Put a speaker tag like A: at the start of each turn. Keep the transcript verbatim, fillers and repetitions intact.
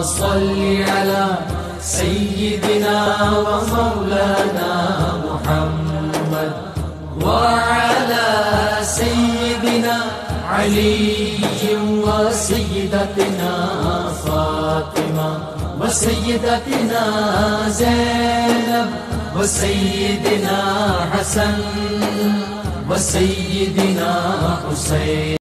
A: सल्लि अला सय्यिदिना व मौलाना मुहम्मद व अला सय्यिदिना अली व सय्यिदतिना फातिमा व सय्यिदतिना ज़ैनब व सय्यिदिना हसन व सय्यिदिना हुसैन।